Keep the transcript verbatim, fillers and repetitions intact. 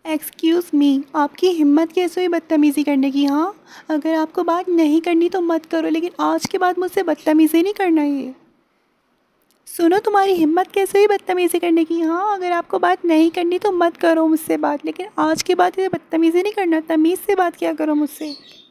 Excuse me, आपकी हिम्मत कैसे हुई बदतमीज़ी करने की? हाँ, अगर आपको बात नहीं करनी तो मत करो, लेकिन आज के बाद मुझसे बदतमीज़ी नहीं करना ये। सुनो, तुम्हारी हिम्मत कैसे हुई बदतमीज़ी करने की? हाँ, अगर आपको बात नहीं करनी तो मत करो मुझसे बात, लेकिन आज के बाद ये बदतमीज़ी नहीं करना, तमीज़ से बात किया करो मुझसे।